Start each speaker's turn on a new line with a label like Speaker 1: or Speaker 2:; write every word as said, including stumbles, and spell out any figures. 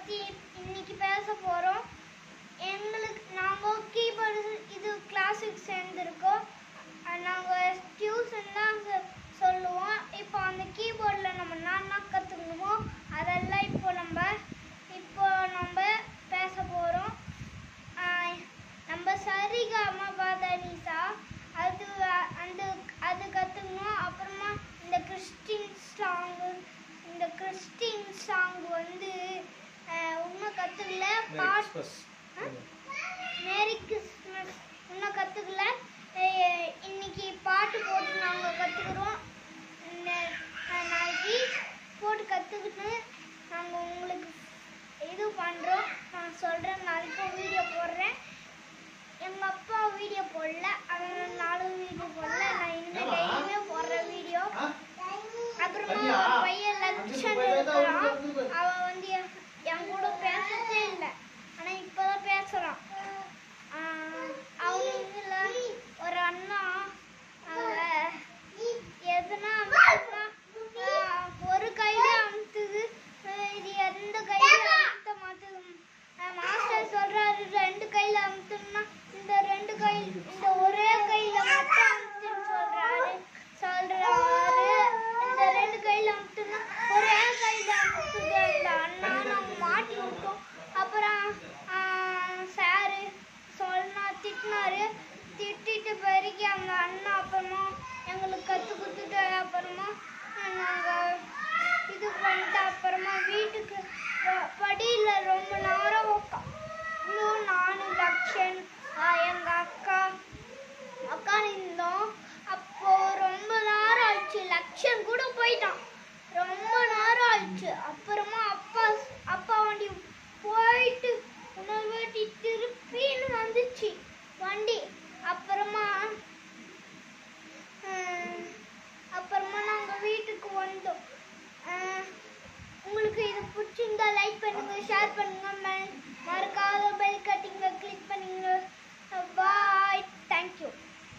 Speaker 1: பற்றி இன்னைக்கு பேச போகிறோம். எங்களுக்கு நாங்கள் கீபோர்டு இது கிளாஸுக்கு சேர்ந்துருக்கோம். நாங்கள் டியூஷன் தான் சொல்லுவோம். இப்போ அந்த கீபோர்டில் நம்ம என்ன கற்றுக்கணுமோ அதெல்லாம் இப்போ நம்ம இப்போ நம்ம பேச போகிறோம். நம்ம சரிகமா பதனிசா அது அந்த அது கற்றுக்கணும். அப்புறமா இந்த கிறிஸ்டின் சாங்கு இந்த கிறிஸ்டின் சாங் வந்து இன்னும் கற்றுக்கல. பாட் மேரி கிறிஸ்மஸ் இன்னும் கற்றுக்கல. இன்னைக்கு பாட்டு போட்டு நாங்கள் கற்றுக்குறோம். நாளைக்கு போட்டு கற்றுக்கிட்டு நாங்கள் உங்களுக்கு இது பண்ணுறோம். நான் சொல்கிறேன், நாளைக்கு வீடியோ போடுறேன். எங்கள் அப்பா வீடியோ போடல, அதனால நானும் வீடியோ போடல. நான் இன்னும் டெய்லியுமே போடுற வீடியோ. அப்புறமா பையன் லட்சன் இருக்கிறான். அவன் வந்து என் கூட பேசவே இல்லை, ஆனால் இப்போதான் பேசுகிறான். அவனுல ஒரு அண்ணா எதுனா ஒரு கையில அமுத்துது, இது எந்த கையில அமுத்த மாத்துது. மாஸ்டர் சொல்றாரு ரெண்டு கையில அமுத்துனா இந்த ரெண்டு கையில் இந்த ஒரே கையில மட்டும் அமுத்துன்னு சொல்றாரு சொல்றாரு இந்த ரெண்டு கையில அமுத்துனா ஒரே கையில அமுத்துது. அந்த அண்ணா நம்ம மாட்டி விட்டோம். அப்புறம் சாரு சொன்னா திட்டினாரு. திட்டிட்டு பிறகு அந்த அண்ணா அப்புறமா எங்களுக்கு கற்று கொடுத்துட்டு அப்புறமா நாங்கள் இது பண்ணிட்டு அப்புறமா வீட்டுக்கு படியில் ரொம்ப நேரம் உட்காந்து நானும் லக்ஷன் எங்கள் அக்கா அக்கா இருந்தோம். அப்போ ரொம்ப நேரம் ஆயிடுச்சு. லக்ஷன் கூட போயிட்டான். ரொம்ப நேரம் ஆயிடுச்சு. அப்புறமா அப்பா அப்பா வண்டி போயிட்டு உணவு வேட்டி திருப்பின்னு வந்துச்சு வண்டி. அப்புறமா அப்புறமா நாங்கள் வீட்டுக்கு வந்தோம். உங்களுக்கு இது பிடிச்சிருந்தா லைக் பண்ணுங்க, ஷேர் பண்ணுங்க, மறக்காத பெல் கட்டிங்க கிளிக் பண்ணுங்க. Bye, thank you.